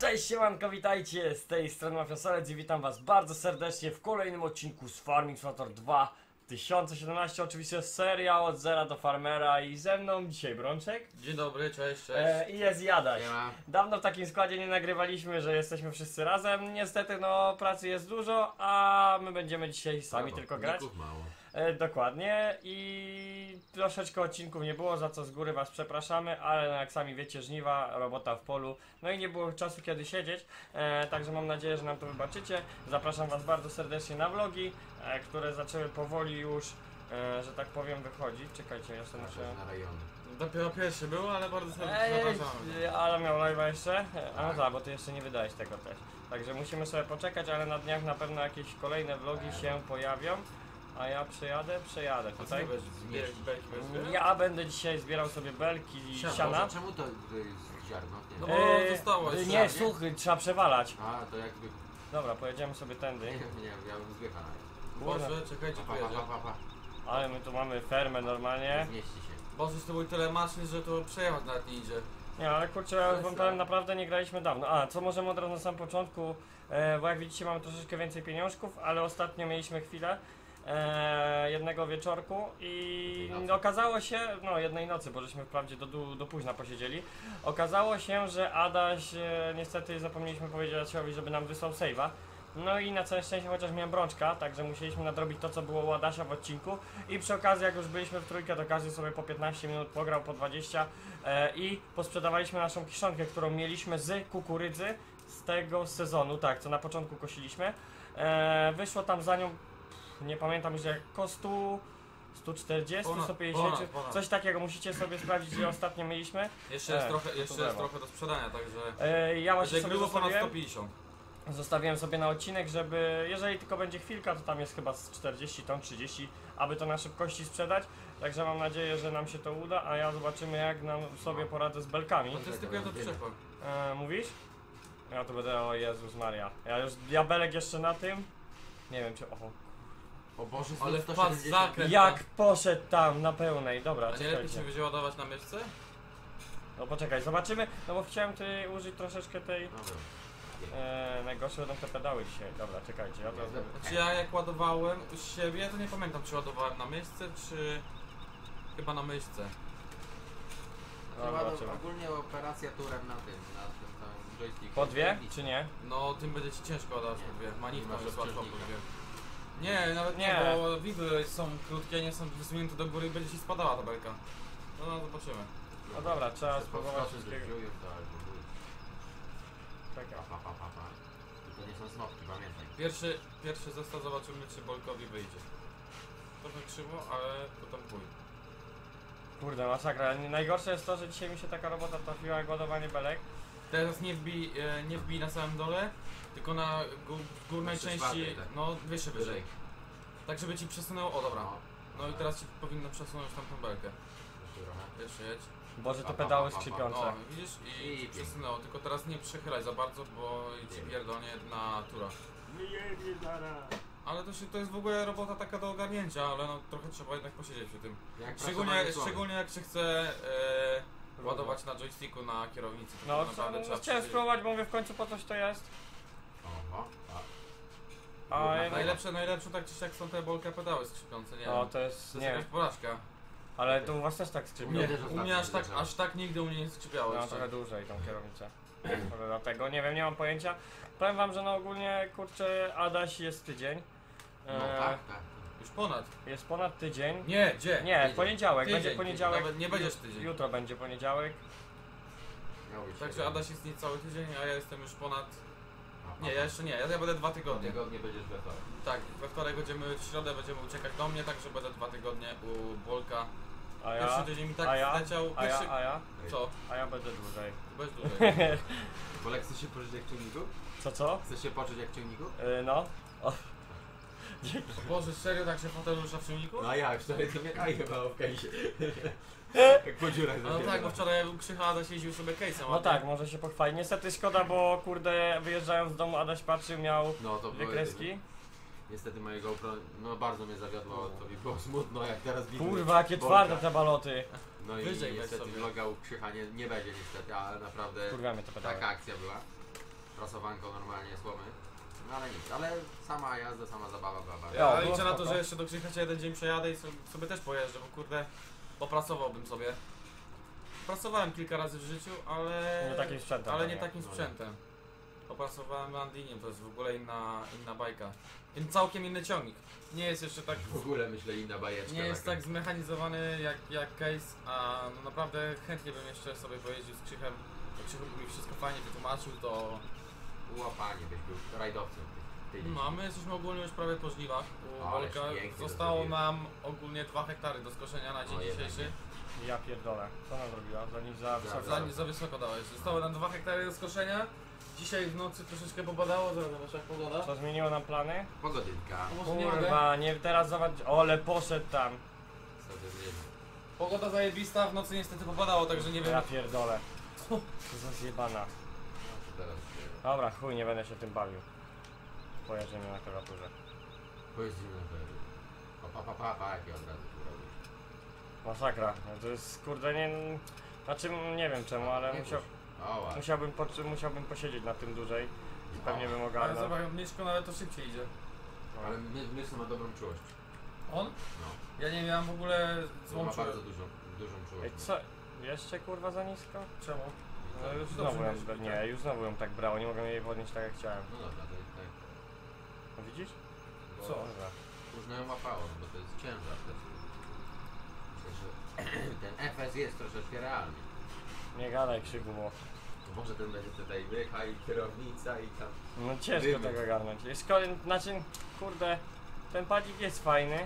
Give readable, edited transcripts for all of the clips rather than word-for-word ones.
Cześć siemanko, witajcie, z tej strony Mafiasolec i witam was bardzo serdecznie w kolejnym odcinku z Farming Simulator 2017. Oczywiście seria od zera do farmera i ze mną dzisiaj Brączek. Dzień dobry, cześć, cześć. I jest Jadaś. Siema. Dawno w takim składzie nie nagrywaliśmy, że jesteśmy wszyscy razem. Niestety no pracy jest dużo, a my będziemy dzisiaj sami tylko grać. Mało. Dokładnie i troszeczkę odcinków nie było, za co z góry was przepraszamy, ale no jak sami wiecie, żniwa, robota w polu, no i nie było czasu kiedy siedzieć, także mam nadzieję, że nam to wybaczycie. Zapraszam was bardzo serdecznie na vlogi, które zaczęły powoli już, że tak powiem, wychodzić. Czekajcie, ja sobie muszę... Na rejony. Dopiero pierwszy był, ale bardzo serdecznie zapraszamy. Ale miał live'a jeszcze? A no tak, bo ty jeszcze nie wydałeś tego też. Także musimy sobie poczekać, ale na dniach na pewno jakieś kolejne vlogi się pojawią. A ja przejadę tutaj. Ja będę dzisiaj zbierał sobie belki i siana. Czemu to jest ziarno? No bo zostało jeszcze. Nie, słuchy, trzeba przewalać. A, to jakby... Dobra, pojedziemy sobie tędy. Nie, ja bym zjechał. Boże, czekajcie, pojedzie. Ale my tu mamy fermę normalnie. Zmieści się. Boże, to był tyle maszyn, że to przejechać nawet nie idzie. Nie, ale kurczę, ja wam powiem, naprawdę nie graliśmy dawno. A, co możemy od razu na samym początku, bo jak widzicie mamy troszeczkę więcej pieniążków, ale ostatnio mieliśmy chwilę. Jednego wieczorku i okazało się, no jednej nocy, bo żeśmy wprawdzie do późna posiedzieli. Okazało się, że Adaś, niestety zapomnieliśmy powiedzieć Adasiowi, żeby nam wysłał save'a. No i na całe szczęście chociaż miałem Brączka, także musieliśmy nadrobić to, co było u Adasia w odcinku. I przy okazji, jak już byliśmy w trójkę, to każdy sobie po 15 minut pograł, po 20 i posprzedawaliśmy naszą kiszonkę, którą mieliśmy z kukurydzy z tego sezonu, tak, co na początku kosiliśmy. Wyszło tam za nią, nie pamiętam już jak kostu 140, 150, ponad. coś takiego, musicie sobie sprawdzić, ile ostatnio mieliśmy. Jeszcze jest trochę do sprzedania, także... Ja właśnie Jeżeli sobie grubo ponad zostawiłem, 150. zostawiłem sobie na odcinek, żeby, jeżeli tylko będzie chwilka, to tam jest chyba z 40 ton, 30, aby to na szybkości sprzedać. Także mam nadzieję, że nam się to uda, a ja zobaczymy jak nam sobie poradzę z belkami. No to jest tylko jedno przepon. Mówisz? Ja tu będę, o Jezus Maria. Belek jeszcze na tym. Nie wiem czy, O Boże, Ale wpadł 170. zakręt. jak poszedł tam na pełnej, dobra, A nie lepiej czekajcie. się będzie ładować na myszce? No poczekaj, zobaczymy, no bo chciałem tutaj użyć troszeczkę tej, Dobra. najgorsze będą te pedały dzisiaj, dobra, czekajcie, ja to zrobię. Znaczy ja jak ładowałem u siebie, to nie pamiętam czy ładowałem na myszce, czy... Chyba na myszce. Dobra, zobaczymy. Ogólnie operacja turem na tym całym joysticku. Po dwie, czy nie? No tym będzie ci ciężko ładować po dwie. Manitką masz jest łatwo po obciążnika. dwie. Nie, nawet nie, Nie. bo widły są krótkie, nie są wysunięte do góry i będzie ci spadała ta belka. No zobaczymy. No dobra, trzeba spróbować wszystkiego. Czekaj. To nie są snopki, pamiętaj. Pierwszy zestaw zobaczymy czy Bolkowi wyjdzie. Trochę krzywo, ale to tam pój. Kurde, masakra. Najgorsze jest to, że dzisiaj mi się taka robota trafiła jak ładowanie belek. Teraz nie wbij na samym dole, tylko na górnej Jeszcze części, czwartej, tak. no wyżej. Tak żeby ci przesunęło, o dobra. No i teraz ci powinno przesunąć tamtą belkę. Jeszcze jedź. Boże, te pedały skrzypiące. No, widzisz? I przesunęło, tylko teraz nie przechylaj za bardzo, bo ci pierdolnie na tura. Ale to jest w ogóle robota taka do ogarnięcia, ale no trochę trzeba jednak posiedzieć przy tym. Szczególnie jak się chce ładować na joysticku na kierownicy. To No, naprawdę trzeba chciałem przesiedzieć. spróbować, bo mówię w końcu po coś to jest. Najlepsze tak czy siak są te bolka pedały skrzypiące, nie No, wiem. to jest, To jest nie jakaś porażka. ale to u was też tak skrzypią. U mnie aż tak nigdy u mnie nie skrzypiało No, jeszcze. trochę dłużej tą kierownicę. Może dlatego, nie wiem, nie mam pojęcia. Powiem wam, że no ogólnie, kurczę, Adaś jest tydzień. No tak. Już ponad. Jest ponad tydzień. Nie, gdzie? Nie, Tydzień. poniedziałek, Tydzień, będzie poniedziałek. nawet nie będziesz tydzień. Jutro będzie poniedziałek. Także Adaś jest niecały tydzień, a ja jestem już ponad... Nie, ja jeszcze nie, ja będę 2 tygodnie. Tygodnie będziesz we wtorek. Tak, we wtorek będziemy, w środę będziemy uciekać do mnie, także będę 2 tygodnie u Bolka. A Pierwszy ja, tydzień mi tak a ja, leciał, a ja, Co? a ja będę dłużej. Bez dłużej. Bolek, chcesz się poczuć jak w ciągniku? Co? Chcesz się poczuć jak w ciągniku? No. Boże, serio tak się fotel rusza w ciągniku? No jak, wczoraj to mnie Kaj chyba w kejsie. Jak po dziurach No tak, bo wczoraj Krzycha Adaś jeździł sobie case'em. No tak, może się pochwalić. Niestety szkoda, bo kurde, wyjeżdżając z domu Adaś patrzył, miał No to dwie kreski. Niestety moje GoPro, no bardzo mnie zawiodło, to mi było smutno jak teraz widzę. Kurwa, jakie Bolka. twarde te baloty. No i Wyżej weź niestety sobie. vloga u Krzycha nie będzie niestety, ale naprawdę Kurwa mnie to pedały. taka akcja była. prasowanką normalnie słomy. No ale nic, ale sama jazda, sama zabawa była bardzo. Ja, Ja było liczę na to, spoko. że jeszcze do Krzycha jeden dzień przejadę i sobie też pojeżdżę, bo kurde, popracowałbym sobie. Pracowałem kilka razy w życiu, ale... Nie takim sprzętem. Ale no nie takim sprzętem. Popracowałem Landiniem, to jest w ogóle inna bajka. Całkiem inny ciągnik. Nie jest jeszcze tak... W ogóle myślę inna bajeczka. Nie jest taka. tak zmechanizowany jak case, a no naprawdę chętnie bym jeszcze sobie pojeździł z Krzychem. Jak Krzychu by mi wszystko fajnie wytłumaczył, to... Łapanie byś był rajdowcem. No a my jesteśmy ogólnie już prawie po żniwach u Ale Bolka. pięknie Zostało to zrobiłeś. nam ogólnie 2 hektary do skoszenia na dzień O, jednak dzisiejszy. Ja pierdolę. Co ona zrobiła? Zanim za wysoko. Za wysoko dałeś. Zostało nam 2 hektary do skoszenia. Dzisiaj w nocy troszeczkę popadało, zobacz jak pogoda. Co zmieniło nam plany? Pogodynka. No może nie mogę. Kurwa, nie teraz zobacz. Ole, poszedł tam. Co ty zjedzie? Pogoda zajebista, w nocy niestety popadało, także nie wiem. Ja pierdolę. Co za zjebana. No to teraz Dobra, chuj, nie będę się tym bawił. Pojedziemy na klawiaturze. pojeździmy na pewno. Pa, jak ja od razu tu robię. Masakra. No to jest kurde nie... Znaczy nie wiem czemu, ale Nie O, ładnie. musiałbym posiedzieć na tym dłużej. I pewnie bym Ale ogarnął. zobacz, Mieszko nawet to szybciej idzie. No. Ale Mysl ma dobrą czułość. On? No. Ja nie miałem w ogóle Ma złą bardzo czułość. dużą czułość. Ej, co? Jeszcze kurwa za nisko? Czemu? No już Dobrze znowu ją, miałeś, nie, tak? już znowu ją tak brało, nie mogę jej podnieść tak jak chciałem. No dobra, to jest tak. No widzisz? Bo Co? Kurwa. Różno ją łapało, no bo to jest ciężar też. Myślę, że ten FS jest troszeczkę realny. Nie gadaj Krzyku, bo To może ten będzie tutaj wycha i kierownica i tam. no ciężko Dymy. tego ogarnąć. Jest znaczy, kurde, ten padzik jest fajny.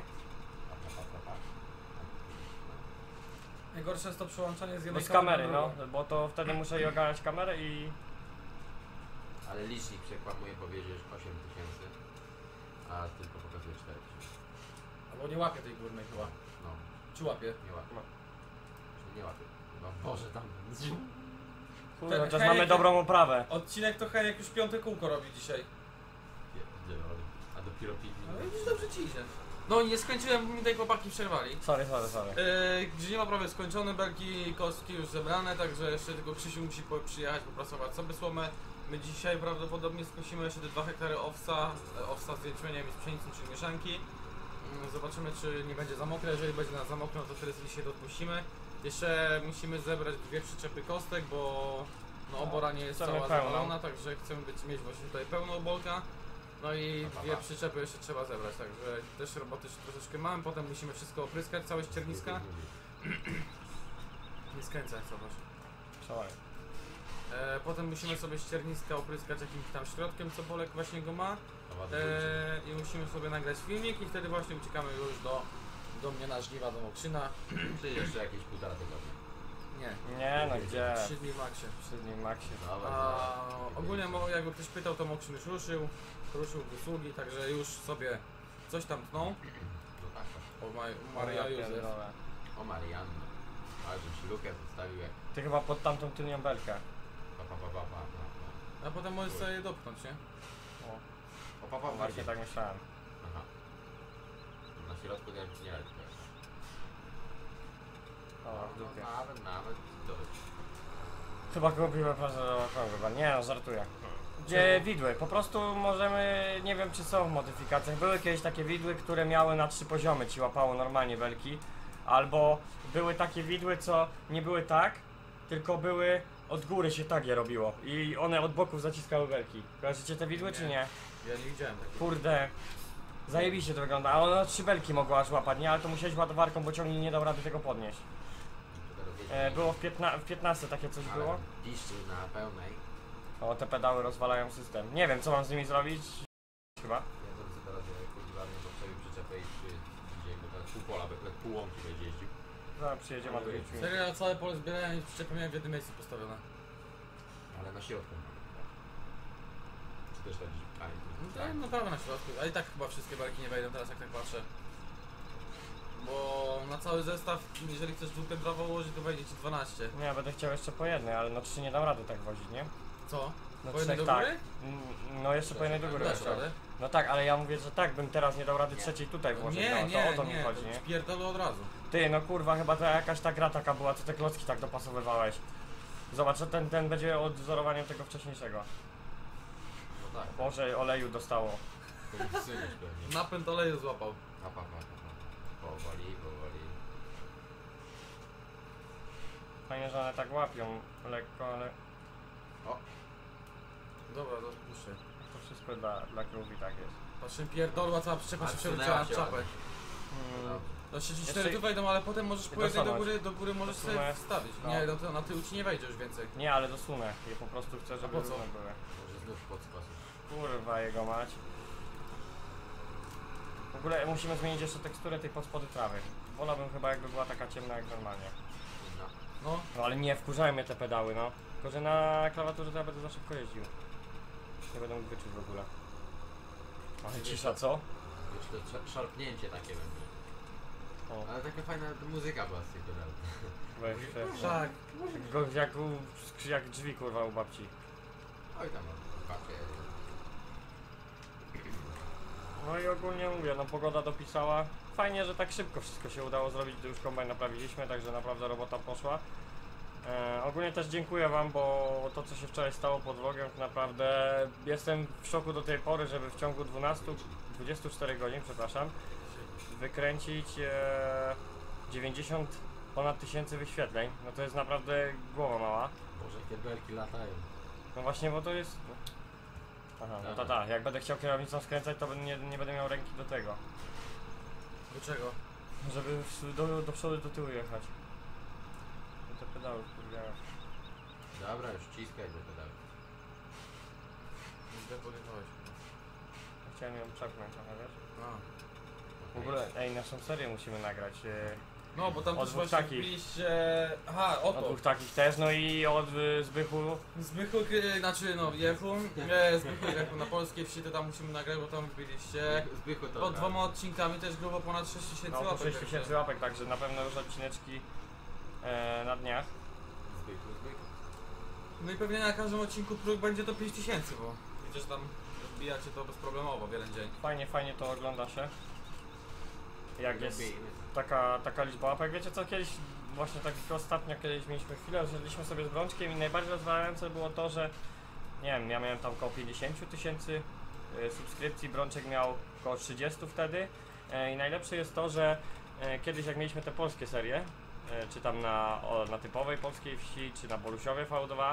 Najgorsze jest to przyłączanie z Bo jednej z kamery, na no, drugą. bo to wtedy muszę jej ogarnąć kamerę i... Ale licznik przekłamuje, powiedzieć 8000, a tylko pokazuje 4000. Albo nie łapie tej górnej chyba. No, Czy łapie? nie łapie. No. Nie łapie. No Boże, tam. Kurde, Ten też Heniek- mamy dobrą oprawę. Odcinek to Heniek już 5. kółko robi dzisiaj. Pierdzielony. A dopiero 5 No minut. i dobrze ci idzie. No nie skończyłem, mi tej chłopaki przerwali. Sorry. Gdzie nie ma prawie skończone, belki i kostki już zebrane, także jeszcze tylko Krzysiu musi przyjechać, popracować sobie słomę. My dzisiaj prawdopodobnie skosimy jeszcze te 2 hektary owsa z jęczmieniem i z pszenicą, czyli mieszanki. Zobaczymy, czy nie będzie za mokre. Jeżeli będzie za mokre, no to wtedy dzisiaj to odpuścimy. Jeszcze musimy zebrać 2 przyczepy kostek, bo no, obora nie jest Chcemy cała pełną. zawalona, także chcemy mieć właśnie tutaj pełną obolka. No i Pa, pa, 2 pa. przyczepy jeszcze trzeba zebrać, także też roboty troszeczkę mamy. Potem musimy wszystko opryskać, całe ścierniska. Nie skręcaj, zobacz. Sorry. Potem musimy sobie ścierniska opryskać jakimś tam środkiem, co Bolek właśnie go ma. I musimy sobie nagrać filmik i wtedy właśnie uciekamy już do mnie na żniwa, do Mokrzyna. Czy jeszcze jakieś 1,5 tygodnia. Nie, Nie no, gdzie? 3 dni w maksie. Przy nim Maxie. Dobra, Ogólnie jakby ktoś pytał, to Mokrzyn już ruszył wysługi, także już sobie coś tam tną. No tak, tak. O Maria Ja Józef. pierdolę. O Marianno. Ale żeś lukę zostawił jak. Ty chyba pod tamtą tylnią belkę. Pa. A potem możesz sobie je dopchnąć, nie? O, właśnie tak myślałem. Aha. Na środku nie leci. O, w dupie. Nawet dość. Chyba kupimy pracę do okrągłego. Nie no, żartuję. Gdzie widły, po prostu możemy, nie wiem czy są w modyfikacjach, były kiedyś takie widły, które miały na 3 poziomy, ci łapało normalnie belki, albo były takie widły, co nie były tak, tylko były od góry się tak je robiło i one od boków zaciskały belki. Kojarzycie te widły czy nie? Ja nie widziałem takiego. Kurde, zajebiście to wygląda, a ona 3 belki mogła aż łapać, nie? Ale to musiałeś ładowarką, bo ciągnik nie dał rady tego podnieść. Było w 15 takie coś było. Piszczy na pełnej. O, te pedały rozwalają system. Nie wiem co mam z nimi zrobić. Chyba. Ja to sobie teraz kulturalnie postawił przyczepę i przyjdzie, bo teraz pół pola, pół łąki będzie jeździł. Zaraz przyjedziemy, a to nic mi. Serio, ja całe pole zbierałem i przyczepy miałem w jednym miejscu postawione. Ale na środku. Czy też tak gdzieś pani? Tak, no prawo na środku, a i tak chyba wszystkie belki nie wejdą teraz jak tak patrzę. Bo na cały zestaw, jeżeli chcesz dwójkę drogą ułożyć, to wejdzie ci 12. Nie, ja będę chciał jeszcze po jednej, ale no 3 nie dam rady tak wozić, nie? Co? No Po jednej do tak. góry? No jeszcze po jednej do góry. Dasz bym chciał. radę? No tak, ale ja mówię, że tak, bym teraz nie dał rady Nie. trzeciej tutaj włożyć. Nie, no, nie, to o to mi nie, chodzi, to nie? spierdolę od razu. Ty, no kurwa, chyba to jakaś ta gra taka była, co te klocki tak dopasowywałeś. Zobacz, że ten będzie odwzorowaniem tego wcześniejszego. No tak. Boże, oleju dostało. To nie wsuniesz pewnie. Napęd oleju złapał. Pa. Powoli. Fajnie, że one tak łapią lekko, ale Dobra, to puszczę. to wszystko dla krów i tak jest. Patrzę, pierdolła, cała przyczepa A, się przewróciła na wsunęła się czapę. Mm, No 34 Jeszcze- tu wejdą, ale potem możesz pojechać dosunąć. do góry możesz sobie Dosunę. wstawić. No. Nie, na tył ci nie wejdzie już więcej. nie, ale dosunę. Ja po prostu chcę, żeby po co? równe były. Może znów pod sposób. Kurwa jego mać. W ogóle musimy zmienić jeszcze teksturę tej podspody trawy. Wolałbym chyba jakby była taka ciemna jak normalnie. Inna. No, No ale nie, wkurzają mnie te pedały, no. Tylko, że na klawiaturze to ja będę za szybko jeździł. Nie będę mógł wyczuć w ogóle. Ale cisza, co? Wiesz, to szarpnięcie takie będzie. O, Ale taka fajna muzyka była z tej pedału. weź się. tak. Jak drzwi kurwa u babci. Oj tam, patrzę. No i ogólnie mówię, no pogoda dopisała. Fajnie, że tak szybko wszystko się udało zrobić, gdy już kombajn naprawiliśmy, także naprawdę robota poszła. Ogólnie też dziękuję wam, bo to co się wczoraj stało pod vlogiem, to naprawdę jestem w szoku do tej pory, żeby w ciągu 24 godzin, przepraszam, wykręcić 90 ponad tysięcy wyświetleń. No to jest naprawdę głowa mała. Boże, te belki latają. No właśnie, bo to jest... Aha, no to tak, jak będę chciał kierownicą skręcać, to nie będę miał ręki do tego. Do czego? Żeby do przodu, do tyłu jechać. No te pedały, kurde. Dobra, już ciskaj do pedału. Źle podjechałeś. Chciałem ją przepchnąć trochę, wiesz? A. W ogóle, ej, naszą serię musimy nagrać. No, bo tam Od też dwóch właśnie takich. wbiliście... Aha, Od oto. dwóch takich też, no i od Zbychu. Zbychu, znaczy no Jechu, Zbychu Jechu na polskiej wsi to tam musimy nagrać, bo tam wbiliście. Zbychu to Pod 2 odcinkami też grubo ponad 6000 No, łapek. 6 tysięcy łapek, także na pewno już odcineczki na dniach. Zbychu. No i pewnie na każdym odcinku próg będzie to 5000, bo widzisz, że tam wbijacie to bezproblemowo w jeden dzień. Fajnie to ogląda się. Jak jest Lubimy. taka liczba łapek. Wiecie co, kiedyś, właśnie tak ostatnio kiedyś mieliśmy chwilę, usiedliśmy sobie z Brączkiem i najbardziej rozwalające było to, że nie wiem, ja miałem tam około 50 tysięcy subskrypcji, Brączek miał około 30 wtedy i najlepsze jest to, że kiedyś jak mieliśmy te polskie serie, czy tam na typowej polskiej wsi, czy na Bolusiowej V2,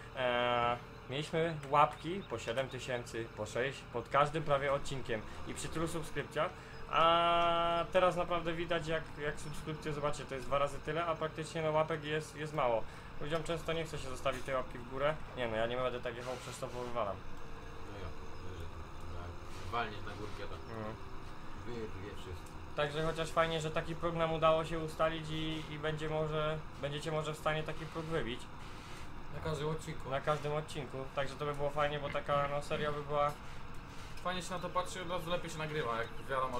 mieliśmy łapki po 7 tysięcy, po 6, pod każdym prawie odcinkiem i przy tylu subskrypcjach. A teraz naprawdę widać jak subskrypcje, zobaczcie, to jest 2 razy tyle, a praktycznie no łapek jest mało. Ludziom często nie chce się zostawić tej łapki w górę. Nie no, ja nie będę tak jechał, przez to powywalam. No ja, walniesz na górkę to wyrwie wszystko. Także chociaż fajnie, że taki próg nam udało się ustalić i będziecie może w stanie taki próg wybić Na każdym odcinku. na każdym odcinku. Także to by było fajnie, bo taka no, seria by była... Fajnie się na to patrzy, od razu lepiej się nagrywa, jak wiadomo,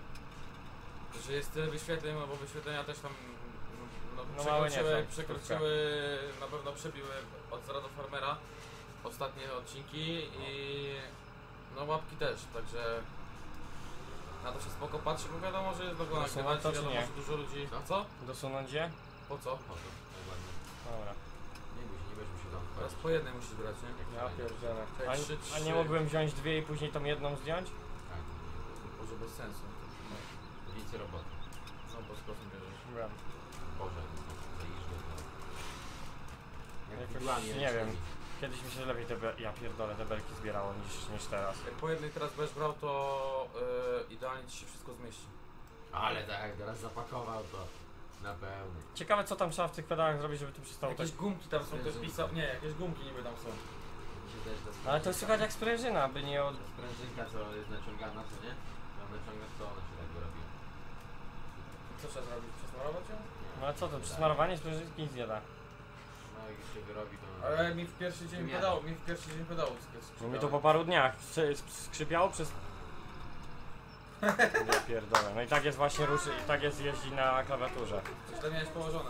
że jest tyle wyświetleń, no bo wyświetlenia też tam No małe nie są, przekroczyły, na pewno przebiły od Zera do Farmera ostatnie odcinki i no łapki też, także na to się spoko patrzy, bo wiadomo, że jest logo Dosunąć nagrywać, to, czy wiadomo, nie? że dużo ludzi... Co? Co? Dosunąć je? Po co? O to, tak ładnie. Dobra. Nie bój się, nie weźmy się tam Teraz wchodzić. po jednej musisz brać, nie? Jak Ja fajnie. pierdzielę. Czekaj, trzy, A nie trzy. mógłbym wziąć dwie i później tą jedną zdjąć? Tak, Może bez sensu. nic roboty. No po prostu bierzesz. Dobra. Boże, zajrzmy to. Jak Jakoś widłami nie wiem. ręcznymi. Kiedyś mi się lepiej ja pierdolę, te belki zbierało niż teraz. Jak po jednej teraz będziesz brał, to idealnie ci się wszystko zmieści. Ale tak, jak teraz zapakował to na pełny. Ciekawe co tam trzeba w tych pedałach zrobić, żeby to przestało tak... Jakieś gumki tam są też pisane. Nie, jakieś gumki niby tam są. Mi się też ta Ale to słychać jak sprężyna, by nie od... sprężynka, co jest naciągana, co nie? Tam naciągasz, to ona się tak wyrobiła. Co trzeba zrobić? Przesmarować ją? No ale co to, przysmarowanie sprężynki nic nie da. No jak już się wyrobi, to... Ale mi w pierwszy dzień Wymiana. pedału Bo mi to po paru dniach skrzypiało przez... Ja pierdolę. No i tak jest właśnie ruszy, i tak jest jeździ na klawiaturze. Źle miałeś położone.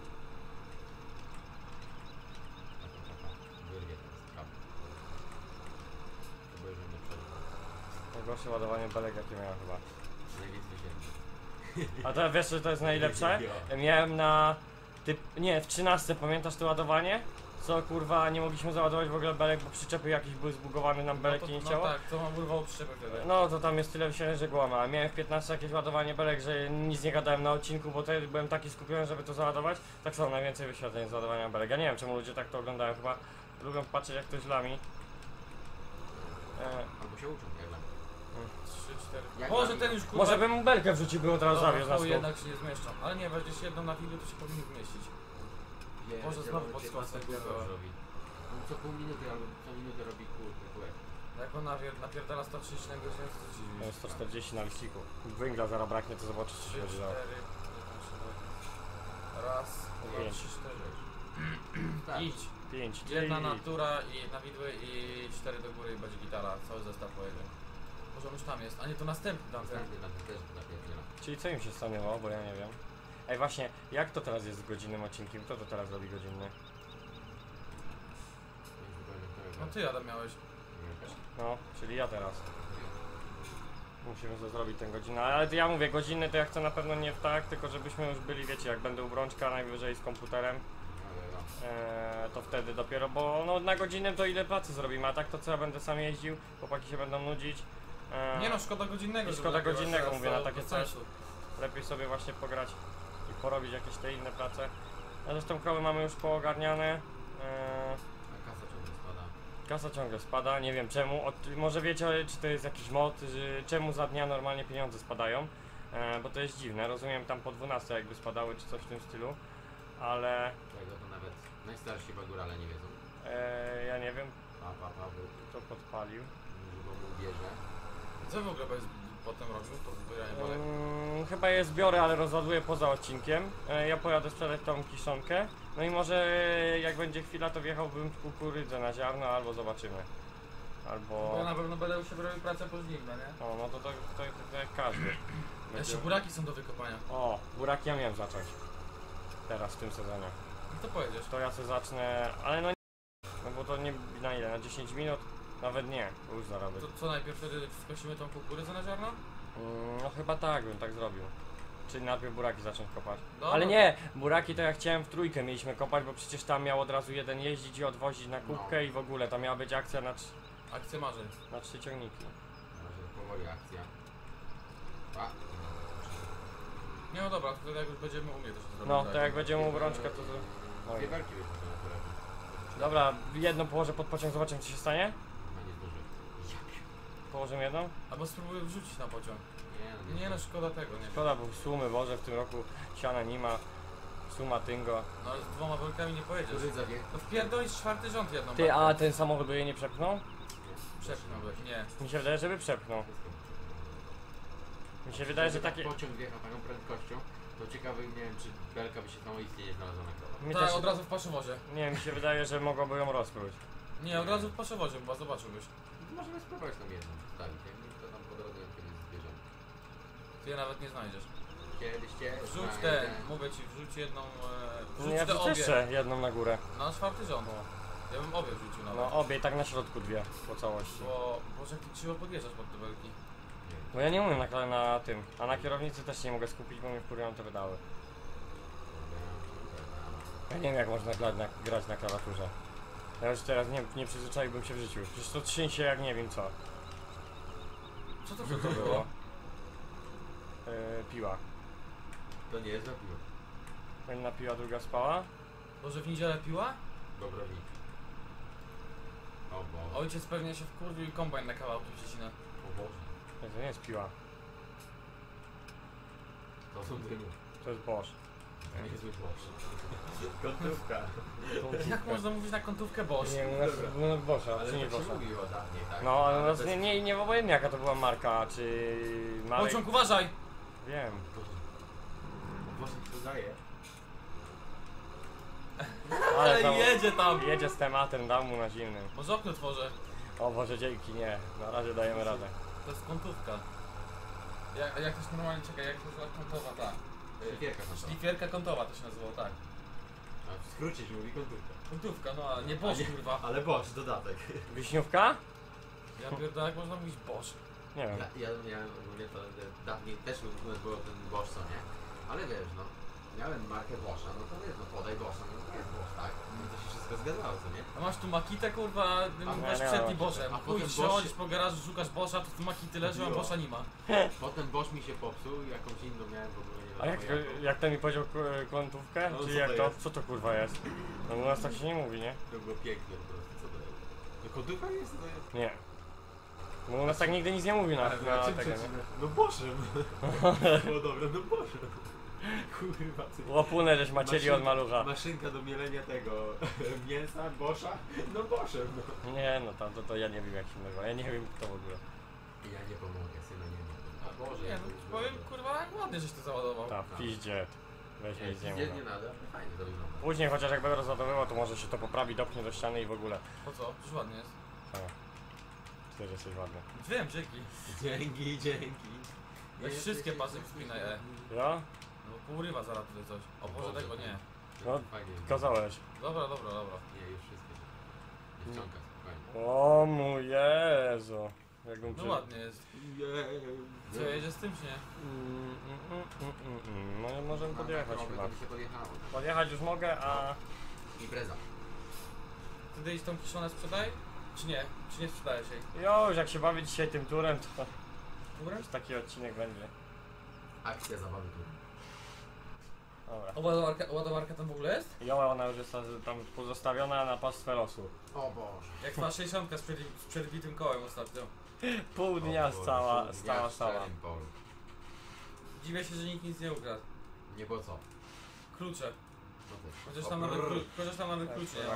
Wyrwie teraz kabel. Obejrzymy do przodu. Najgorsze ładowanie belek jakie miałem chyba. Najwięcej się... A to wiesz, że to jest najlepsze? Miałem na... Nie, w 13, pamiętasz to ładowanie? co kurwa nie mogliśmy załadować w ogóle belek, bo przyczepy jakieś były zbugowane, nam belek nie chciało. No tak, to mam urwało przyczepę wtedy. No to tam jest tyle wsiane, że głama. A miałem w 15 jakieś ładowanie belek, że nic nie gadałem na odcinku, bo wtedy byłem taki skupiony, żeby to załadować. Tak samo najwięcej wyświetleń z ładowania belek. Ja nie wiem czemu ludzie tak to oglądają, chyba lubią patrzeć jak ktoś lami. Albo się uczą, jak dla mnie. 3, 4. Jak Może mam- ten już kurwa. Może bym mu belkę wrzucił, by od razu Dobra, zawiózł na chuj, stół. jednak się nie zmieszczą. Ale nie, weźmiesz jedną na wideo, to się powinien zmieścić. Może znowu pod skosem pierdolę. robi. On co pół minuty albo co minutę robi kółek. Jak on napierdala 130 na godzinę, to co ci No, dziwisz? 140 na liściku. Węgla zaraz braknie, to zobaczysz co 3, się 4, będzie działo. raz, dwa, 5. 3, 4. Tak. Idź. 5. Jedna natura i na widły i 4 do góry i będzie gitara, cały zestaw pojedzie. Może on już tam jest, a nie to następny tam ten. Następny na ten też napierdziela. Czyli co im się stanęło, bo ja nie wiem. Ej właśnie, jak to teraz jest z godzinnym odcinkiem? Kto to teraz robi godzinny? No ty Adam miałeś. No, czyli ja teraz. Musimy to zrobić ten godzinny, ale ja mówię godzinny to ja chcę na pewno nie w tak, tylko żebyśmy już byli, wiecie, jak będę u Brączka najwyżej z komputerem, to wtedy dopiero, bo no na godzinnym to ile pracy zrobimy, a tak to co ja będę sam jeździł, chłopaki się będą nudzić. Nie no, szkoda godzinnego. I żeby szkoda nagrywać godzinnego, teraz mówię, na to takie bez coś. sensu. Lepiej sobie właśnie pograć i porobić jakieś te inne prace. A zresztą krowy mamy już poogarniane. A kasa ciągle spada. Kasa ciągle spada, nie wiem czemu. Może wiecie, czy to jest jakiś mod, że czemu za dnia normalnie pieniądze spadają. Bo to jest dziwne. Rozumiem tam po 12 jakby spadały, czy coś w tym stylu. Ale Tego to nawet najstarsi bagurale nie wiedzą. ja nie wiem, Paweł, kto podpalił. że mu bierze. Co w ogóle bez potem robił, to zbieranie bolek? Chyba je zbiorę, ale rozładuję poza odcinkiem. Ja pojadę sprzedać tą kiszonkę. No i może jak będzie chwila, to wjechałbym w kukurydzę na ziarno, albo zobaczymy. Albo... Bo na pewno będę u siebie robił pracę pożniwne, nie? O, no to jak każdy. Jeszcze buraki są do wykopania. O, buraki ja miałem zacząć. Teraz w tym sezonie. No to pojedziesz. To ja sobie zacznę, ale no nie. No bo to nie na ile? Na 10 minut? Nawet nie, bo już zarobię. To co najpierw wtedy skosimy tą kukurydzę na ziarno? No chyba tak bym tak zrobił. Czyli najpierw buraki zacząć kopać. Dobra. Ale nie, buraki to ja chciałem w trójkę mieliśmy kopać, bo przecież tam miał od razu jeden jeździć i odwozić na kubkę i w ogóle tam miała być akcja Akcja marzeń. na 3 ciągniki. Na razie powoli akcja. A, Nie no dobra, to wtedy jak już będziemy umieć to się zrobić. No, tak? to jak będziemy u Brączka to... Oj. dwie belki wyszły na telefon. Dobra, jedną położę pod pociąg, zobaczymy co się stanie. Chyba nie zdąży. Położymy jedną. Albo spróbuję wrzucić na pociąg. Nie, Nie no, szkoda tego, nie wiem. Szkoda, bo sumy Boże w tym roku siana nie ma. Suma tyngo. No ale z 2 belkami nie pojedziesz. Kukurydza wie. To wpierdolisz 4. rząd jedną Ty, belkę. a ten samochód by jej nie przepchnął? Przepchnąłeś, nie. Mi się wydaje, żeby przepchnął. Mi się wydaje, że takie... Pociąg wjechał taką prędkością, to ciekawe, nie wiem, czy belka by się samoistnie nie znalazła na krowa. Mi Tak, też... od razu w paszowozie. Nie, mi się wydaje, że mogłoby ją rozpróć. Nie, od razu w paszowozie, bo zobaczyłbyś. Możemy spróbować tam jedną wstawić, jak nie, to tam po drodze ją kiedyś zbierzemy. Ty je nawet nie znajdziesz. Kiedyście Wrzuć ten, mówię ci, wrzuć jedną, wrzuć Ja te wrzucę obie. jeszcze jedną na górę. Na 4. rząd. Ja bym obie wrzucił nawet. No obie, tak na środku dwie, po całości. Bo, boże jak ty krzywo podjeżdżasz pod te belki. Bo ja nie umiem na tym, a na kierownicy też się nie mogę skupić, bo mi wkurwiają te pedały. Ja nie wiem jak można grać na klawiaturze. Ja już teraz nie przyzwyczaiłbym się w życiu. Przecież to trzęsie jak nie wiem co. Co to Co to było? Piła. To nie jest za piwo. Jedna piła, druga spała. Boże w niedzielę piła? Dobrownik. O Boże. Ojciec pewnie się wkurwił i kombajn na kawałki przecina. O Boże. Nie, to nie jest piła, To są dymy. to jest Bosch. To nie jest zły Boże. Kotówka. Jak można mówić na kątówkę Bosch? Nie, no Boscha, Ale czy nie tak się Boscha. mówiło dawniej, tak? No, ale bez- nas nie obojętnie jaka to była marka, czy Marek... Pociąg, uważaj! Wiem. Boże. Boże, co daje? Ale to jedzie tam! jedzie z tematem, dam mu na zimnym. Może okno tworzę. O Boże, dzięki, nie. Na razie dajemy radę. To jest kątówka. Jak to się normalnie, czekaj, jak to się nazywa kątowa, tak. Szlifierka na to. Szlifierka kątowa to się nazywało, tak. A w skrócie się mówi kotówka. Kątówka, no a nie Bosch, kurwa. Ale Boże, dodatek. Wiśniówka? Ja pierdolę, jak można mówić Bosch? Nie wiem. Ja ogólnie to dawniej też u nas było ten Bosch, co nie? Ale wiesz, no. miałem markę Boscha, no to wiesz, no podaj Boscha, no to jest Bosch, tak? No to się wszystko zgadzało, co nie? A masz tu Makitę, kurwa, weź nie, przedni no. Bożem. A Chuj, potem przychodzisz Bosch- po garażu, szukasz Boscha, to tu Makity leżą, a Jo. Boscha nie ma. Potem Bosch mi się popsuł i jakąś inną miałem w ogóle nie A wiadomo jaką. jak ten mi powiedział kątówkę? No, Czy co jak to to? jest? Co to kurwa jest? No u nas tak się nie mówi, nie? To było piękne po prostu, co to jest? To kodówka jest, to jest? Nie. Bo u nas tak nigdy nic nie mówi na czym tego, nie? przeciwne? No Boschem. No dobra, no Boschem. Kurwa, ty. Łopunę żeś macieli od malucha. Maszynka do mielenia tego mięsa, Boscha? No Boschem, no. Nie no, to ja nie wiem jak się nazywa, ja nie wiem kto w ogóle. Ja nie pomogę, syna nie ma. A Boże, Nie, ja no powiem, kurwa, jak ładnie żeś to załadował. Ta, piździe. Weź mi z nie nada, fajnie to wygląda. Później chociaż jak będę rozładowywał, to może się to poprawi, dopchnie do ściany i w ogóle. Po co? Przecież ładnie jest. Ty, że jesteś ładny. Wiem, dzięki. Dzięki. Weź wszystkie pasy wspinaj, Ja? No porywa zaraz tutaj coś. O Boże, tego nie. No, Fajnie. kazałeś. Dobra. Nie, już wszystkie. Dziewczonka, spokojnie. O mój Jezu. Jakbym No przy- ładnie jest. Co, jedzie z tym czy nie? No możemy podjechać chyba. To by się podjechało. Podjechać już mogę, a... Impreza. Ty gdzieś tą kiszonę sprzedaj? Czy nie? Czy nie sprzedajesz jej? Jo, jak się bawię dzisiaj tym turem, to Dobra. już taki odcinek będzie. Akcja zabawy tu. Dobra. A ładowarka tam w ogóle jest? Jo, ona już jest tam pozostawiona na pastwę losu. O Boże. Jak ta 60 z przerwitym kołem ostatnio. Pół dnia stała. Dziwię się, że nikt nic nie ukradł. Nie było co. Klucze. No też. Chociaż tam nawet kluczy nie ma.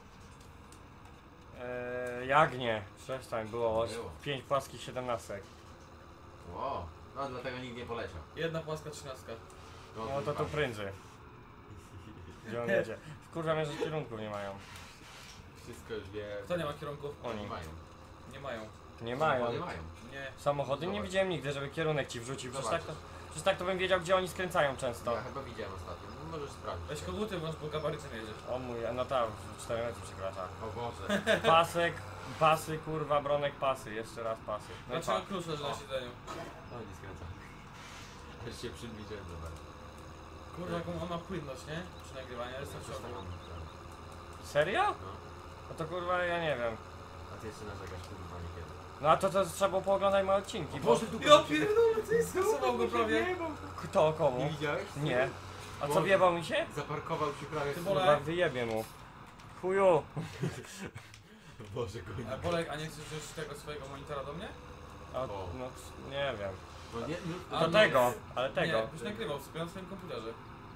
Jak nie? Przestań, było Było. 5 płaskich 17. Ło. No dlatego nikt nie poleciał. Jedna płaska 13. No to tu prędzej. Gdzie on jedzie? Kurwa mnie, że kierunków nie mają. Wszystko już wie. Kto nie ma kierunków? Oni mają. Nie mają. Nie mają. Nie mają. Nie. Samochody nie Zobacz. widziałem nigdy, żeby kierunek ci wrzucił. Zobaczysz. Przecież tak to bym wiedział, gdzie oni skręcają często. Ja chyba widziałem ostatnio. No możesz sprawdzić. Weź koguty, bądź bo gabarytem jedziesz. O mój, no tak, 4 metry przekracza. O Boże. Pasy, kurwa, bronek, pasy, jeszcze raz pasy. No i Dlaczego pa. klucz leży na siedzeniu? No nie skręca. Już się przybliżyłem do was. Kurwa, jaką on ma płynność, nie? Przy nagrywaniu, ale jestem w szoku. Serio? No. No to kurwa, ja nie wiem. A ty jeszcze narzekasz kurwa niekiedy. No a to trzeba było pooglądać moje odcinki, bo... Ja pierdolę, ty skasował go prawie. Kto, komu? Nie widziałeś? Nie. A co, wjebał mi się? Zaparkował ci prawie Ty w Bolek? Kurwa, wyjebie mu. Chuju. Boże, goni. A Bolek, a nie chcesz już tego swojego monitora do mnie? A, O. no, nie wiem. No nie, no, A Do no, tego, ale tego. Nie, byś nagrywał sobie na swoim komputerze.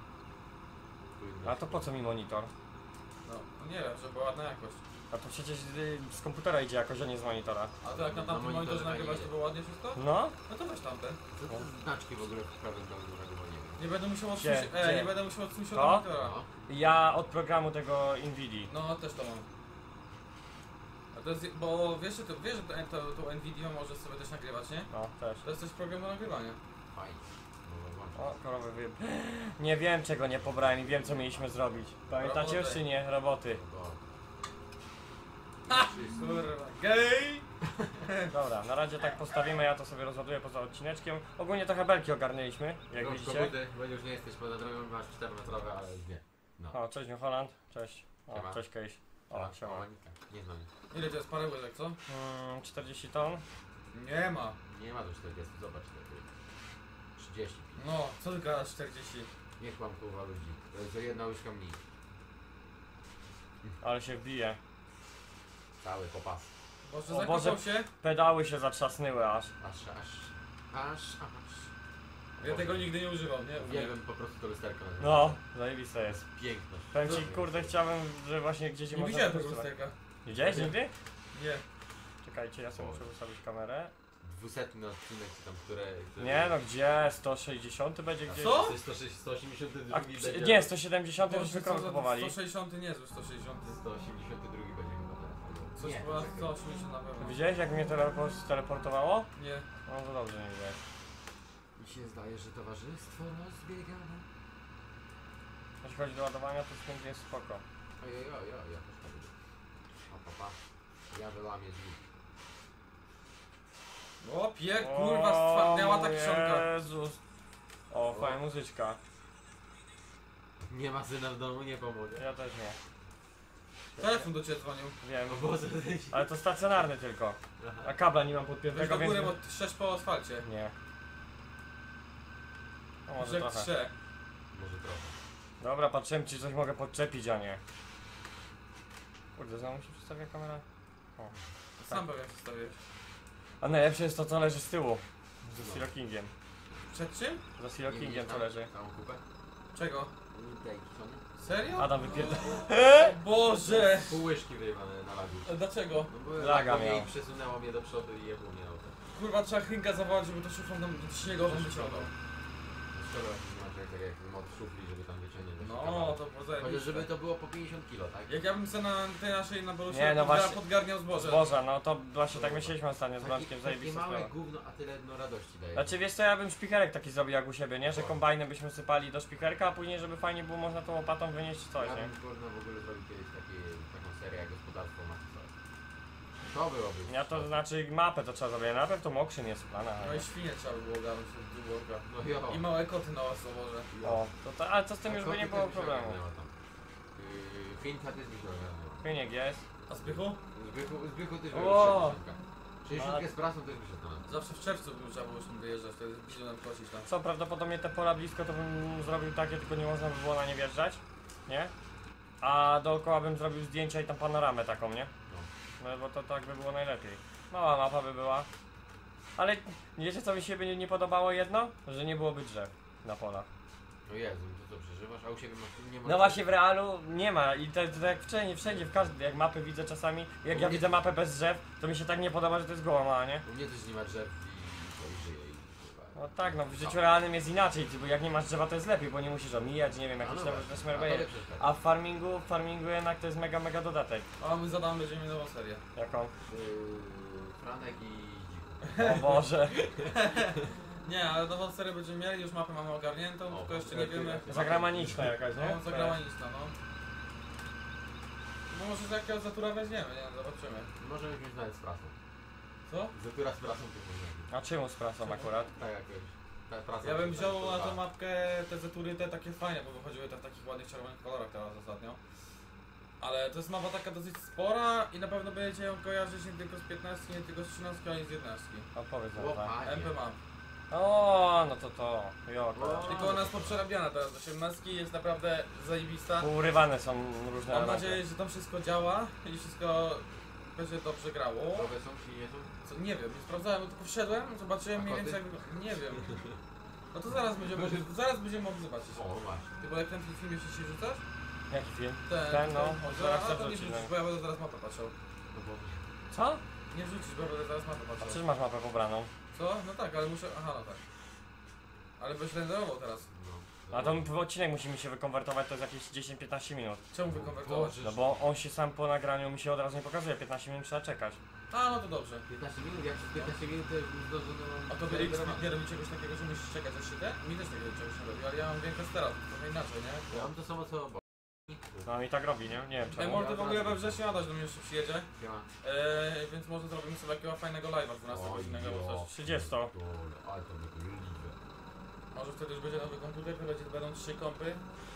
A to po co mi monitor? No nie wiem, żeby była ładna jakość. A to przecież z komputera idzie jakoś, a nie z monitora. A to jak na Na tamtym monitorze monitorze nagrywać, fajnie to było ładnie wszystko? No? No to weź tamten. Co to za znaczki w ogóle w prawym dolnym rogu, bo nie wiem. Nie będę musiał Gdzie? odsunąć, Gdzie? nie będę musiał odsunąć od To? monitora. No. Ja od programu tego Nvidia. No też to mam. A to jest, bo wiesz, że to Nvidia możesz sobie też nagrywać, nie? No, też. To jest też program do nagrywania. Fajnie. Może włączyć. O, korowy wyjeb. Nie wiem czego nie pobrałem i wiem co mieliśmy zrobić. Pamiętacie już czy nie? Roboty. Bo- Kurwa, gej! Dobra, na razie tak postawimy, ja to sobie rozładuję poza odcineczkiem. Ogólnie trochę belki ogarnęliśmy, jak Rączko widzicie. buty, bo już nie jesteś poza drogą, masz 4-metrowe, ale już nie. No. O, cześć New Holland, cześć. O, Siema. cześć Case. O, siema. Monika. Nie znam. Ile to jest parę łyżek, co? 40 ton. Nie ma. Nie ma do 40, zobacz lepiej. 30. No, co ty gadasz 40? Nie kłam kurwa ludzi. To jest o jedna łyżka mniej. Ale się wbije. Cały popas. Boże, O zakopał Boże. się? Pedały się zatrzasnęły aż. Aż. Ja tego nigdy nie używam, nie? Uwielbiam po prostu to lusterko. na No, zajebiste jest. Piękność. Powiem ci, kurde, chciałbym, że właśnie gdzieś Nie można widziałem tego wykorzystywać. lusterka. Widziałeś Nie. nigdy? Nie. Czekajcie, ja sobie muszę ustawić kamerę. 200 odcinek, czy tam, które... Nie no, gdzie? 160 będzie A gdzieś? co? To jest 182 A, będzie. nie, 170 Boże, byśmy co za- kupowali. 160 niezły, 160. 182 będzie chyba teraz. Coś Nie, chyba czekaj. 180 na pewno. Widziałeś jak mnie teleportowało? Nie. No to dobrze, nie widziałeś. Mi się zdaje, że towarzystwo rozbiegane. Jeśli chodzi do ładowania, to spędzi jest spoko. Ojej, ja też tak idę. Pa. Ja wyłamię drzwi. O kurwa, stwardniała ta mój kiszonka. Jezus. O, fajna muzyczka. Nie ma syna w domu, nie pomogę. Ja też nie. Telefon do ciebie dzwonił. Wiem. O Boże, Ale to stacjonarny tylko. Aha. A kabla nie mam Weź podpiętego, do góry, więc... bo trzesz po asfalcie. Nie. No może Że trochę. trze. Może trochę. Dobra, patrzyłem czy coś mogę podczepić, a nie. Kurde, znowu mi się przedstawia kamera. O. Sam pewnie przedstawiłeś. A najlepsze jest to, co leży z tyłu. Ze No. Silo Kingiem. Przed czym? Za Silo Nie Kingiem widzisz co tam leży. Całą kupę? Czego? Daj kiszony. Serio? Adam wypierdala. O Boże! Pół łyżki wyjebane na lagu. A dlaczego? No bo Laga lago miał. i przesunęło mnie do przodu i jebło mnie auto. Kurwa, trzeba chynka zawołać, żeby to szuflą tam śniegową wyciągnął. No szkoda, że nie ma czegoś tak jak mod szufli, żeby tam wyciągnąć. No, to poza Chociaż żeby to było po 50 kg, tak? Jak ja bym sobie na tej naszej na Borusie Nie, no właśnie. podgarniał zboże. Zboża, no to właśnie tak myśleliśmy ostatnio z Takie Brączkiem, zajebista małe sprawa. gówno, a tyle no radości daje. Znaczy wiesz co, ja bym szpicherek taki zrobił jak u siebie, nie? Że kombajny byśmy sypali do szpicherka, a później żeby fajnie było można tą łopatą wynieść coś, Ja nie? bym można w ogóle zrobił kiedyś taką serię jak gospodarstwo ma coś. To byłoby. Ja to znaczy mapę to trzeba zrobić, najpierw to mokrzyn jest plana. No i świnie trzeba by było ogarnąć od długo. No jo. I małe koty na osobowze. O, ale to z tym już by nie było problemu. Finka też by się ogarnęła. Pieniek jest. A Zbychu? Zbychu też O! by się 60 z prasą też by się znalazł. Zawsze w czerwcu by trzeba było już tam wyjeżdżać, wtedy bliżej nam kosić tam. Co, prawdopodobnie te pola blisko to bym zrobił takie, tylko nie można by było na nie wjeżdżać, nie? A dookoła bym zrobił zdjęcia i tam panoramę taką, nie? No bo to tak by było najlepiej. Mała mapa by była. Ale wiecie co mi się by nie podobało jedno? Że nie byłoby drzew na polach. No Jezu, to co przeżywasz, a u siebie masz nie ma. No właśnie w realu nie ma i to jak wszędzie, w każdym, jak mapy widzę czasami, jak ja widzę mapę bez drzew, to mi się tak nie podoba, że to jest goła mała, nie? U mnie też nie ma drzew i żyje i chyba. No tak, no w życiu realnym jest inaczej, bo jak nie masz drzewa to jest lepiej, bo nie musisz omijać, nie wiem, jakieś no tam właśnie, smerweje. A w farmingu jednak to jest mega dodatek. A my zadamy będziemy nową serię. Jaką? Franek i Dziku. O Boże. Nie, ale nową serię będziemy mieli, już mapę mamy ogarniętą, O, tylko jeszcze nie wiemy. Zagraniczna jakaś, nie? No, zagraniczna, no. No może z jakiego zatura weźmiemy, nie? Zobaczymy. Możemy wziąć nawet z prasą. Co? Zatura z prasą to można. A czemu z prasą akurat? Tak jakoś. Ta prasa Ja bym to wziął tak na tą podoba. mapkę te zatury te takie fajne, bo wychodziły te w takich ładnych czerwonych kolorach teraz ostatnio. Ale to jest mapa taka dosyć spora i na pewno będziecie ją kojarzyć nie tylko z 15, nie tylko z 13, ale i z 11. Odpowiedz na to. Łopanie. MP map. O, no to. Jo, to. Tylko ona jest poprzerabiana teraz, 18 jest naprawdę zajebista. Urywane są różne Mam elementy. nadzieję, że tam wszystko działa i wszystko będzie dobrze grało. Nowe są czy nie są? Co, nie wiem, nie sprawdzałem, tylko wszedłem, zobaczyłem A mniej więcej jak nie wiem. No to zaraz będziemy mogli zobaczyć. O, właśnie. Ty, bo jak ten film jeszcze się rzucasz? Jaki film? Ten, no, zaraz a chcę to nie wrzucić, wrzucisz, no. bo ja będę zaraz mapę patrzył. No bo... Co? Nie wrzucisz, bo ja będę zaraz mapę A patrzył. przecież masz mapę pobraną. Co? No tak, ale muszę... Aha, no tak. Ale byś renderował teraz. No. A to odcinek musimy się wykonwertować, to jest jakieś 10-15 minut. Czemu wykonwertować? Boże. No bo on się sam po nagraniu mi się od razu nie pokazuje, 15 minut trzeba czekać. A, no to dobrze. 15 minut, jak przez 15 minut to już zdążono... A to wy nie robi czegoś takiego, że musisz czekać aż się te? Mi też takiego czegoś nie robi, ale ja mam większe teraz, to trochę inaczej, nie? Ja mam to samo co... No i tak robi, nie? Nie wiem Ej, czemu. może w ogóle we wrześniu Adaś do mnie jeszcze przyjedzie, Siema. więc może zrobimy sobie takiego fajnego live'a 12-godzinnego albo coś. 30. Ale to będzie liczbę. Może wtedy już będzie nowy komputer, to będą 3 kompy.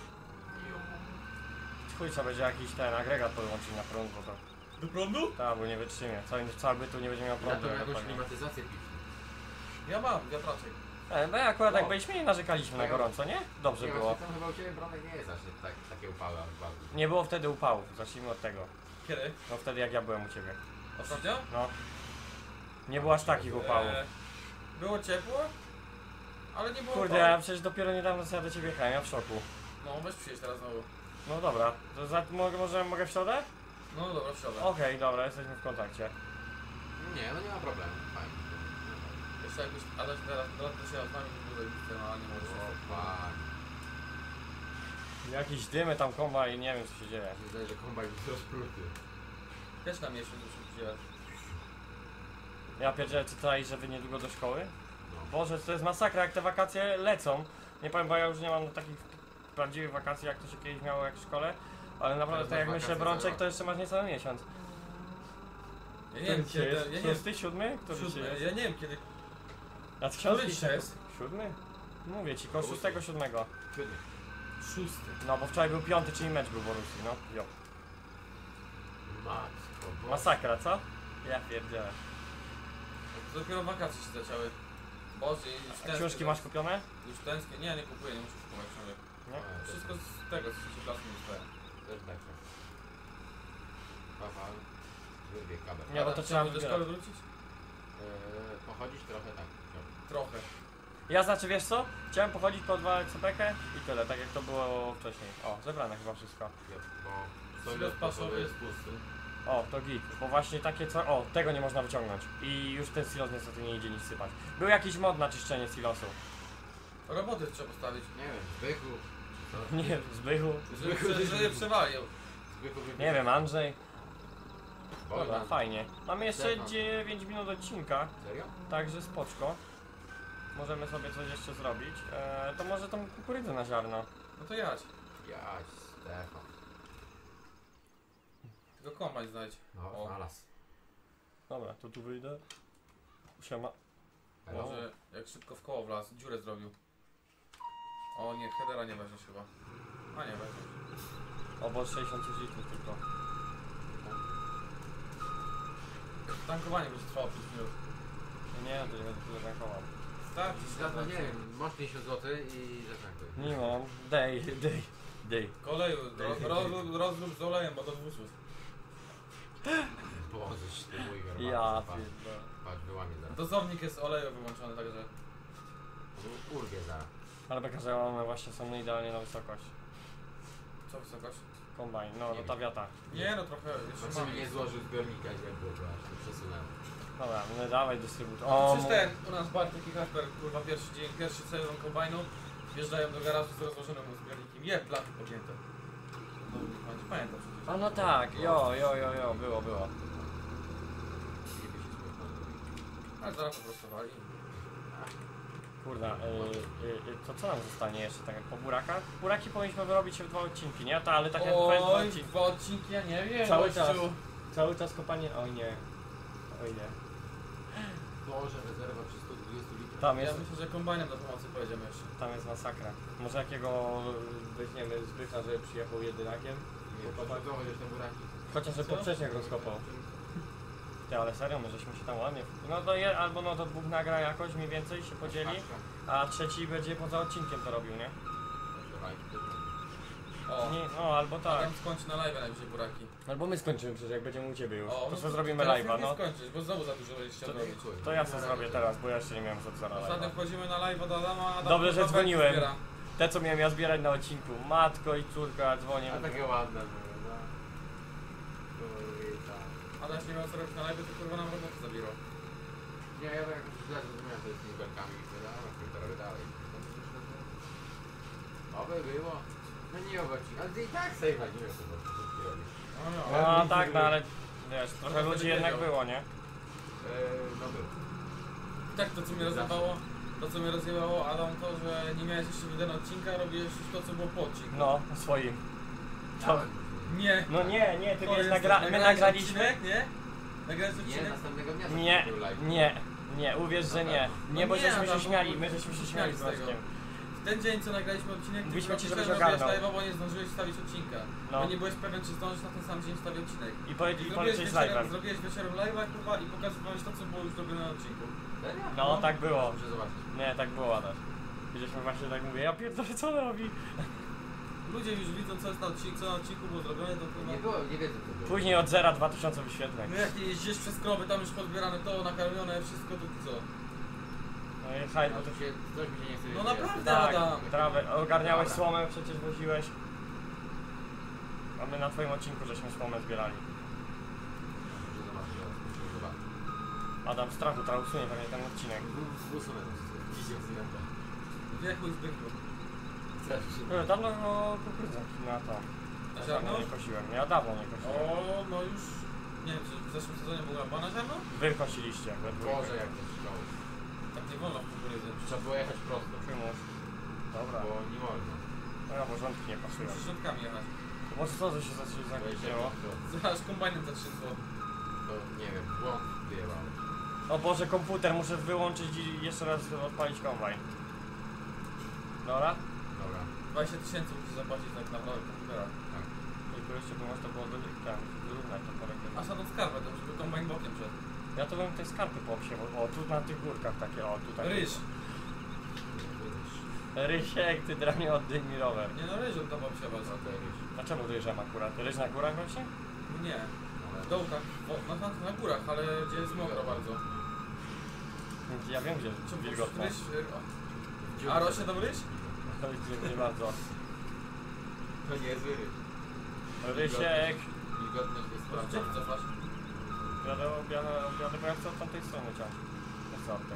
Chuj, trzeba będzie jakiś ten agregat podłączyć na prąd, bo to... Do prądu? Tak, bo nie wytrzymie. Cały bytu nie będzie miał Ja prądu. to jak jakąś odpalimy. klimatyzację pić. Ja mam, wiatraczek. No ja akurat jak O. byliśmy nie narzekaliśmy na gorąco, nie? Dobrze Nie, było. właśnie tam chyba u Ciebie Bronek nie jest aż takie upały, aż bardzo. Nie było wtedy upałów, zacznijmy od tego. Kiedy? No wtedy jak ja byłem u ciebie. Ostatnio? No. Nie było aż takich upałów. Było ciepło, ale nie było Kurde, upału. ja przecież dopiero niedawno sobie do ciebie jechałem, ja w szoku. No weź przyjeść teraz znowu. No dobra, to mogę w środę? No dobra, w środę. Okej, dobra, jesteśmy w kontakcie. Nie, no nie ma problemu. Fajnie. Jeszcze jakbyś Adaś teraz to się z nami nie było zajebiste, no ale nie możesz. O, fajnie. Jakieś dymy tam komba i nie wiem co się dzieje. Mi się zdaje, że kombajn jest rozpruty. Też na miesiąc już przyjechać. Ja pierdzielę, czy tutaj, że wy niedługo do szkoły? No. Boże, to jest masakra, jak te wakacje lecą. Nie powiem, bo ja już nie mam takich prawdziwych wakacji, jak to się kiedyś miało jak w szkole. Ale naprawdę, Teraz tak jak masz myślę, wakacje Brączek, za to jeszcze masz niecały miesiąc. Ja nie wiem kiedy, ja nie wiem. 6, 7? Który Siódmy, dzisiaj jest? ja nie wiem kiedy. A Który dzisiaj jest? 7? Mówię ci, koło 6, 7. Siódmy. 6. No bo wczoraj był 5, czyli mecz był Borussii, no. Jo. Matko, bo... Masakra, co? Ja pierdzielę. To dopiero wakacje się zaczęły. Boże, już A tęsknię. książki masz kupione? Już tęsknię. Nie, nie kupuję, nie muszę kupować książek. Nie? Wszystko z tego, z trzeciej klasy mi dostałem. Też tak. Papa, wyrwie kabel. Nie, bo to trzeba do wybierać. szkoły wrócić? Pochodzić trochę tak. Trochę. Ja znaczy, wiesz co? Chciałem pochodzić, podwalać sopekę i tyle, tak jak to było wcześniej. O, zebrane chyba wszystko. Bo Silos sobie paszowy paszowy jest jest pusty. O, to git, bo właśnie takie co... O, tego nie można wyciągnąć. I już ten silos niestety nie idzie nic sypać. Był jakiś mod na czyszczenie silosu. Roboty trzeba postawić. Nie wiem, Zbychu. czy co? Nie, Zbychu. Żeby przewalił. Zbychu Nie wiem, Andrzej. Dobra, Bogdan. fajnie. Mamy jeszcze Stefan. 9 minut odcinka, Serio? także spoczko. Możemy sobie coś jeszcze zrobić. To może tą kukurydzę na ziarno. No to jadź. Jaś, Stefan. Tylko kombajn znajdź. No, O. znalazł. Dobra, to tu wyjdę. Siema. Hello? Może jak szybko w koło wlazł, dziurę zrobił. O nie, headera nie weźmiesz chyba. A nie, weźmiesz. O, bo 60 litrów tylko. Tankowanie będzie trwało 5 minut. Nie, to nie będę tyle tankował. Starczy się. No nie wiem, masz 50 zł i zatankuj. Nie mam. Dej. Koleju, rozrób z olejem, bo do 200. Boże, ty mój garbaty. Ja Patrz, pierdolę. patrz, wyłamie zaraz. Dozownik jest oleju wyłączony, także... Urwie zaraz. Ale beka, że one właśnie są idealnie na wysokość. Co wysokość? Kombajn, no, Nie no ta wiata. Nie no, trochę jeszcze Znaczy mamy. nie złożył zbiornika, jak było, to aż to przesunęłem. Dobra, no dawaj dystrybutor. Przecież ten, u nas Bartek i Kasper, kurwa, pierwszy dzień, pierwszy sezon kombajnu, wjeżdżają do garażu z rozłożonym zbiornikiem. Je, blachy podjęte. No, nie pamiętam przecież. A no tak, jo, było. Gdyby się spotkali. Ale zaraz poprostowali. Kurda, to co nam zostanie jeszcze tak jak po burakach? Buraki powinniśmy wyrobić się w 2 odcinki, nie? Ale tak jak Oj, 2 odcinki. 2 odcinki, ja nie wiem. Cały gościu. czas. Cały czas kopanie. Oj nie. Boże, rezerwa przy 120 litrach. Tam Ja jest, myślę, że kombajnem do pomocy pojedziemy jeszcze. tam jest masakra. Może jakiego weźmiemy Zbycha, żeby przyjechał jedynakiem? Nie, przeprowadzą już te buraki. Chociaż że Co? poprzeczniak rozkopał. Ty, ale serio, my żeśmy się tam ładnie... No to albo no to 2 nagra jakoś, mniej więcej się podzieli, a trzeci będzie poza odcinkiem to robił, nie? O, Nie, no albo tak. Adam skończy na live najwyżej buraki. Albo my skończymy przecież, jak będziemy u ciebie już. O, To no sobie zrobimy teraz live'a, nie no. skończysz, bo znowu za dużo będziesz chciał robić. To ja sobie zrobię teraz, bo ja jeszcze nie miałem za co na Ostatnio live'a. wchodzimy na live od Adama, Adam Dobrze, że kurwa dzwoniłem. zbiera. Te co miałem ja zbierać na odcinku. Matko i córka dzwonię. A takie ładne były, no. Kurwa. Adaś nie miał co robić na live, to kurwa nam robotę zabierał. Nie, ja tak źle zrozumiałem, że z tymi belkami i tyle, ale to robię dalej. Oby było. No nie oboci, ale ty i tak sejwa nie wiem co to robisz. No tak, no ale wiesz, trochę No, ludzi wtedy jednak wiedział. było, nie? No był. Tak, to co mnie rozjebało, Adam, to, że nie miałeś jeszcze wydane odcinka, robiłeś już to, co było po odcinku. No, swoim. To, Nie. no nie, ty To wiesz, jest- my nagrałeś nagraliśmy. odcinek, nie? Nagrałeś Nie, odcinek? następnego dnia Nie, był live. nie, uwierz, że nie. Nie, bo No nie, żeśmy się Adam, śmiali, bo- my żeśmy się śmiali z z tego. Wojtkiem. W ten dzień, co nagraliśmy odcinek, Mówiliśmy ci, żebyś robiłeś ogarnął. live'a, bo nie zdążyłeś wstawić odcinka. No. Bo nie byłeś pewien, czy zdążysz na ten sam dzień wstawić odcinek. I polecieć z live'em. Zrobiłeś wieczorem live'a, kurwa, i pokazywałeś to, co było już zrobione na odcinku. Serio? No, tak było. Muszę zobaczyć. Nie, tak było, Adaś. I żeśmy właśnie tak mówię, ja pierdolę, co on robi? Ludzie już widzą, co jest na odcinku, co na odcinku było zrobione, to kurwa... Nie było, nie wiedzę co było. Później od 0 2000 wyświetleń. No jak nie jeździsz przez krowy, tam już podbierane to, nakarmione, wszystko to co? No i haj, No bo to to się, coś mi się nie chce No wiedzieć. naprawdę, tak, Adam. trawę, ogarniałeś Dobra. słomę, przecież woziłeś. A my na twoim odcinku żeśmy słomę zbierali. Muszę zobaczyć, zaraz, muszę zobaczyć. Adam strachu, teraz usunie pewnie ten odcinek. Usunę to, idzie w zrębę. Wiechuj zbychu. Chcesz? Dawno kukurydzę na to. Na Ja ziarno? dawno nie kosiłem, ja dawno nie O, kosiłem. no już... Nie wiem, czy w zeszłym sezonie w ogóle była na ziarno? Wy kosiliście, we dwójkę. Boże, jak to szkoły. Tak nie wolno w kukurydzy. Trzeba było jechać prosto, Przymus. Dobra, bo nie wolno. no ja porządki nie pasują. Musisz środkami jechać. To może co, że się zakręciło? Zaraz kombajnem zatrzymał. To nie wiem, błąd wyjebał. O Boże, komputer, muszę wyłączyć i jeszcze raz odpalić kombajn. Dobra? Dobra. 20 000 musisz zapłacić tak naprawdę komputera. Tak. I tu jeszcze by można było wyrównać to parę godzin. A szedł skarpę, to żeby kombajn bokiem szedł. Ja to bym te skarpy poobsiewał. O, tu na tych górkach takie, o, tutaj. Ryż. Rysiek, ty dranie oddaj mi rower. Nie no, ryż on to obsiewać. No to ryż. A czemu ryżem akurat? Ryż na górach właśnie? Nie. Ale W dołkach, na górach, ale gdzie jest mokro bardzo. Ja wiem, gdzie jest wilgotno. Ryż, a rośnie tam ryż? To jest nie bardzo. To nie jest ryż. Rysiek! Wilgotność jest Gdzie sprawdzona. ty cofasz? Jadę, bo ja chcę od tamtej strony ciąć. Nie chcę od tej.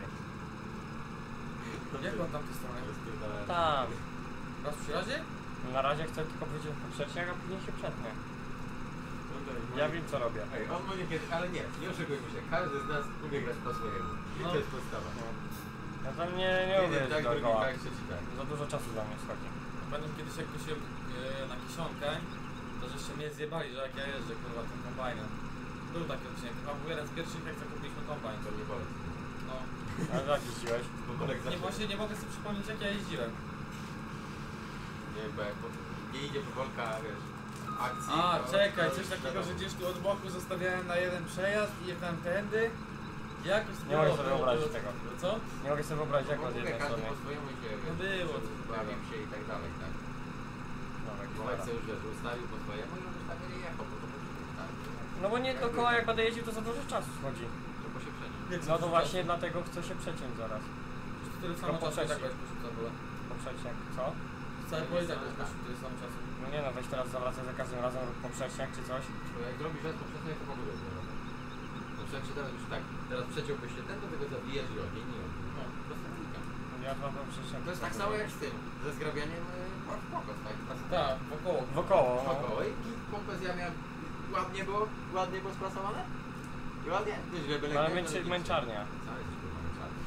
Jak on tam tej strony? Tam. Raz przy razie? Na razie chcę tylko powiedzieć po przeciąg, a później się przetnę. Ja wiem co robię. Ej, on ma niekiedy, ale nie oszukujmy się. Każdy z nas umie grać po swojemu. I No. to jest podstawa. No. Ja tam nie umiem tak, drugi dookoła. tak, trzeci tak. Za dużo czasu dla mnie schodzi. Pamiętam kiedyś jak kusiłem na kiszonkę, to żeście mnie zjebali, że jak ja jeżdżę kurwa tym kombajnem. Był taki odcinek, chyba był jeden z pierwszych jak zakupiliśmy kombajn. To nie boleć. No. Ale jak jeździłeś? Bo Bolek Nie, zawsze... właśnie nie mogę sobie przypomnieć jak ja jeździłem. Nie, bo jak nie idzie po Bolka, wiesz, akcji... A, to- czekaj, to coś już takiego, wiadomo. że gdzieś tu od boku zostawiałem na jeden przejazd i jechałem tędy. Jakoś Nie mogę sobie wyobrazić tego. Co? Nie mogę sobie wyobrazić jak Bo od mówię, jednej każdy strony. po swojemu się, No było to. bawił się i tak dalej, tak? Dobra, Bolek gitara. sobie już wiesz, ustawił po swojemu i żebyś tak nie jechał, bo to musi tak? No bo nie dookoła jak będę jeździł to za dużo czasu schodzi. To bo się przenieść. No to właśnie dlatego chcę się przeciąć zaraz. Tyle samo Tylko czasu i tak poprzedni. będziesz poszedł za bólę. Po przeciąg, co? Cały pole i tak będziesz poszedł tyle samo czasu. No nie no, weź teraz zawracaj za każdym razem rób poprzeczniak czy coś. Bo jak zrobisz raz poprzednio, to w ogóle jest zaraz. No przecież się teraz już tak, teraz przeciąłbyś się ten, do tego zabijasz i ogień i ogień. No, prosta logika. Ja dwa poprzeczniak. To jest tak samo jak z tym, ze zgrabianiem pokos, tak? Tak, wokoło. Wokoło, no. Wokoło i pokos ja miałem, ładnie było sprasowane? I ładnie? To źle byle No, ale męczarnia. Co jest kurwa męczarnia?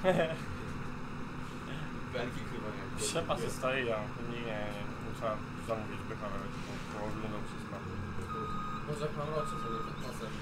Belki kurwa miałem. Przepasy stoi, ja nie trzeba zamówić bychowe, to oglądał wszystko. Może jak mam roczy sobie pod nosem.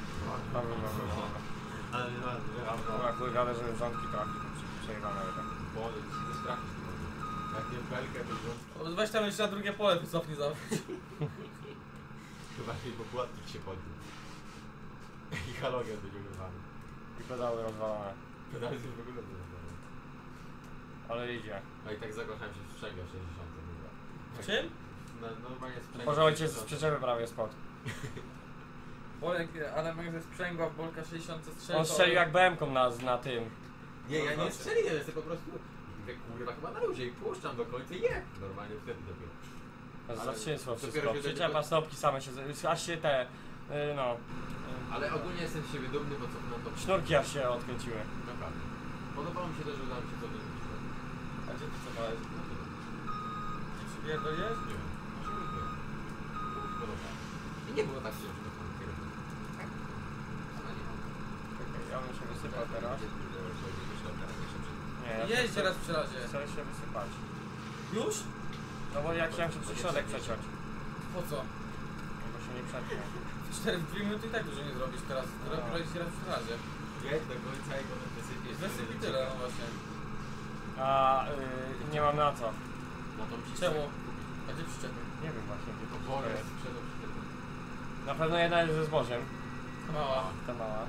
Ale nie ma, Jak wygląda, żeby rządki trafi, to przejebane ryby. Boże, ci się zestrafić nie może. Jak nie belkę, to rząd... Weź tam jeszcze na drugie pole wycofnij zawsze. Chyba bo płatnik się podniósł. I halogen będzie urwany. I pedały rozwalone. Pedały już w ogóle nie urwany. Ale idzie. A i tak zakochałem się w sprzęgle w 60 chyba. W czym? No, normalnie sprzęgle. Może ojciec z przyczepy prawie spod. Bolek, ale jak ze sprzęgła, Bolka 60 strzelił. On strzelił jak BM-ką na tym. Nie, ja nie strzeliłem, jestem po prostu... Mówię, kurwa, chyba na luzie i puszczam do końca i je. Normalnie wtedy dopiero. Zatrzymał dopiero wszystko. się Przyczepa, tego- stopki same się, aż się te, no. Ale ogólnie jestem z siebie dumny, bo co na to... Sznurki aż się odkręciły. Naprawdę. Podobało mi się to, że udało mi się to wyjść. A gdzie ty cofałeś? No to Nie przypierdoliłeś? nie wiem. Może nie wiem. To mi się podobało. I nie było tak ciężko to kierować. Tak. Ale nie mam. Czekaj, ja bym się wysypał teraz. Nie, ja Jedź chcę- teraz przy razie. Chcę się wysypać. Już? No bo ja chciałem się przez środek przeciąć. Po co? No bo się nie przetnie. W 2 minuty i tak dużo nie zrobisz teraz. Robisz teraz przy razie. Jedź do końca i potem wysypiesz. Wysyp i tyle, no właśnie. A nie mam na co. No to ci Czemu? A gdzie przyczepy? Nie wiem właśnie gdzie To to pole jest. sprzedał przyczepę. Na pewno jedna jest ze zbożem. Mała. Ta mała.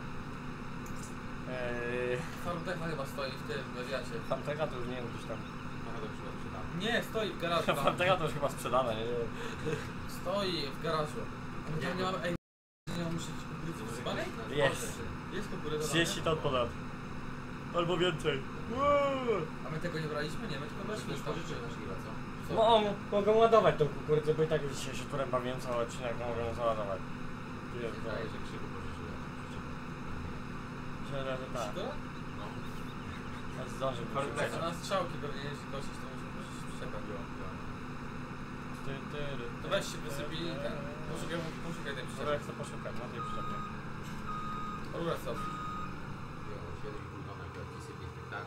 Farmtecha chyba stoi w tym wariacie. Fantega to już nie wiem gdzieś tam. No to chyba sprzedał. Nie, stoi w garażu. tam. Fantega to już chyba sprzedane, nie? Stoi w garażu. A my tam nie mamy... Ej, nie mamy muszę kukurydzy wysypanej? Jest. Jest kukurydza. 30 ton ponad. Albo więcej. A my tego nie braliśmy? Nie, my tylko Może braliśmy ktoś pożyczy na szkila, co? No mogę ładować tą kukurydzę, bo i tak już dzisiaj się turem bawiłem cały odcinek, mogę ją załadować. Mi się wydaje, że krzywo pożyczyłem. Myślę, że tak. Szkoda? No. Ja zdążę Fantega. wrócić. A na strzałki pewnie jeśli kosić, to musimy kosić przyczepę. To weź się wysypij i ten. Poszukaj tej Dobra, przyczepy. ja chcę poszukać na tej przyczepie. Dobra, co? Ja mam 7,5 tona, jak ci sypie tak.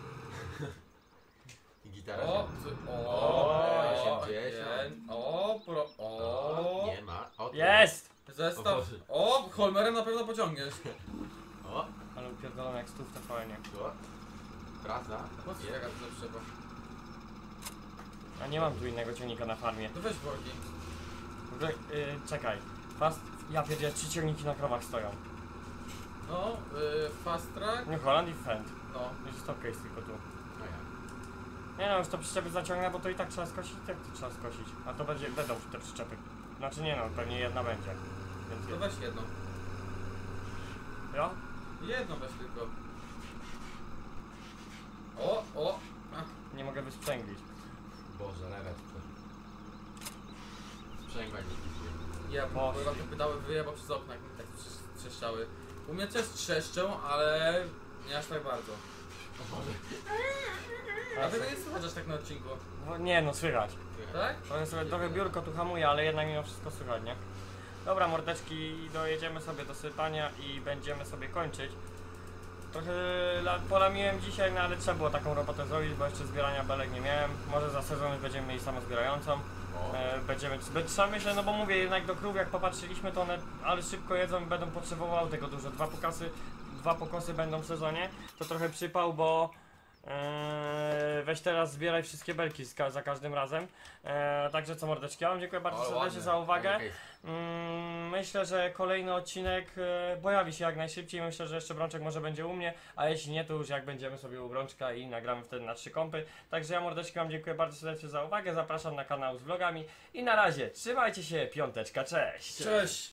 I gitara. O, O, 80. o, Nie ma. O, tu. Jest! O Zestaw. Boże. O, Holmerem na pewno pociągniesz. O, Ale upierdolone jak stów TVN-ie. tu. Praca. Po co Nie. taka przyczepa? A nie mam tu innego ciągnika na farmie. To weź worki. W ogóle, czekaj. Ja pierdzielę, 3 ciągniki na krowach stoją. No, fast track. New Holland i Fendt. No. Jest stop case tylko tu. No ja. Nie no, już to przyczepy zaciągnę, bo to i tak trzeba skosić, i tak to trzeba skosić. A to będą te przyczepy. Znaczy nie no, pewnie jedna będzie. Więc To weź jedno. ja? Jedno weź tylko. O! Nie mogę wysprzęglić. Boże, lewe sprzęgła nie idzie. Ja Boże. bo te pedały wyjebał przez okna, jak mi tak trzeszczały. U mnie też trzeszczą, ale nie aż tak bardzo. O Boże. Dlatego nie słychać aż tak na odcinku. No, nie no, słychać. Tak? Trochę biurko tu hamuje, ale jednak mimo wszystko słychać, nie? Dobra mordeczki, dojedziemy sobie do sypania i będziemy sobie kończyć. Trochę polamiłem dzisiaj, no ale trzeba było taką robotę zrobić, bo jeszcze zbierania belek nie miałem. Może za sezon już będziemy mieli samozbierającą. O. Trzeba myślę, no bo mówię, jednak do krów jak popatrzyliśmy, to one ale szybko jedzą i będą potrzebowały tego dużo. Dwa pokosy będą w sezonie, to trochę przypał, bo weź teraz zbieraj wszystkie belki za każdym razem. Także co mordeczki, ja wam dziękuję bardzo Ale serdecznie ładne. za uwagę. Fajny case. Myślę, że kolejny odcinek pojawi się jak najszybciej. Myślę, że jeszcze Brączek może będzie u mnie, a jeśli nie, to już jak będziemy sobie u Brączka i nagramy wtedy na 3 kompy. Także ja mordeczki wam dziękuję bardzo serdecznie za uwagę. Zapraszam na kanał z vlogami i na razie trzymajcie się, piąteczka, cześć! Cześć!